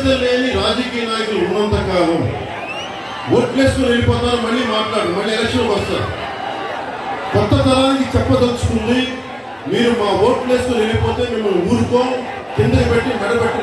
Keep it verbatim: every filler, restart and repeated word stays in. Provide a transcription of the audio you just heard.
లేని రాజకీయ నాయకులు ఉన్నంత కాలం ఓట్లేసుకుని వెళ్ళిపోతారు, మళ్ళీ మాట్లాడరు, మళ్ళీ ఎలక్షన్కి వస్తారు. కొత్త తరానికి చెప్పదలుచుకుంది, మీరు మా ఓట్లేసుకుని వెళ్ళిపోతే మిమ్మల్ని ఊరుకో, కిందకి పెట్టి మెడబెట్టి